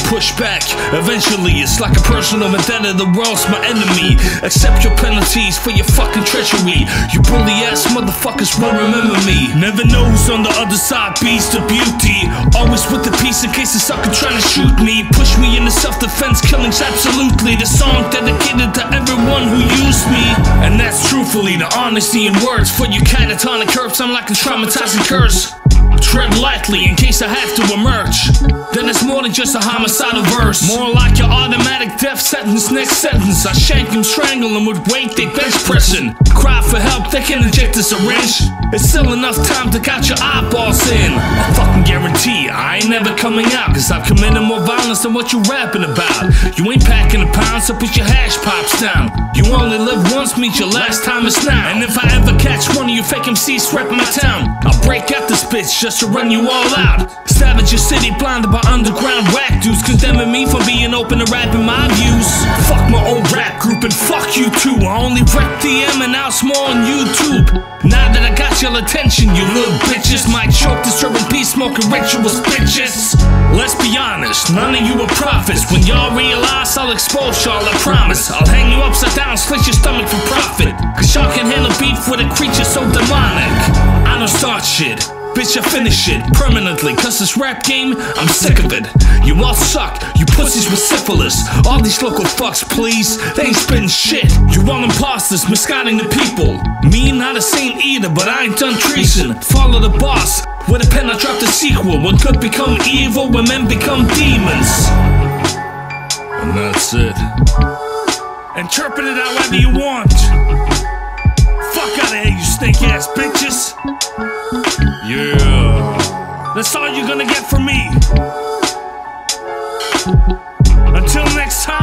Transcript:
push back. Eventually, it's like a personal vendetta. The world's my enemy. Accept your penalties for your fucking treachery. You bully ass motherfuckers won't remember me. Never know who's on the other side, beast of beauty. Always with the peace in case a sucker trying to shoot me. Push me into self-defense killings, absolutely. The song dedicated to everyone who used me. And that's truthfully the honesty in words. For you catatonic curves, I'm like a traumatizing curse. Tread lightly in case I have to emerge. Then it's more than just a homicidal verse. More like your automatic death sentence. Next sentence, I shank him, strangle him with weight they bench pressing. Cry for help, they can inject a syringe. It's still enough time to got your eyeballs in. I fucking guarantee I ain't never coming out, cause I've committed more violence than what you rapping about. You ain't packing a pound, so put your hash pops down. You only live once, meet your last time is now. And if I ever catch one of you fake MCs repping my town, I'll break out this bitch just to run you all out. Savage your city, blinded by underground whack dudes, condemning me for being open to rapping my views. Fuck my old rap group and fuck you too. I only rep DM and now small on YouTube. Now that I got your attention, you little bitches might choke, disturbing peace, smoking rituals, bitches. Let's be honest, none of you are prophets. When y'all realize, I'll expose y'all, I promise. I'll hang you upside down, slit your stomach for profit, cause y'all can handle beef with a creature so demonic. I don't start shit, bitch, I finish it permanently, cause this rap game, I'm sick of it. You all suck, you pussies with syphilis. All these local fucks, please, they ain't spitting shit. You all imposters, misguiding the people. Me, not a saint either, but I ain't done treason. Follow the boss, with a pen I dropped a sequel. When good become evil, when men become demons. And that's it. Interpret it however you want. Fuck out of here, you snake ass bitches. Yeah, that's all you're gonna get from me. Until next time.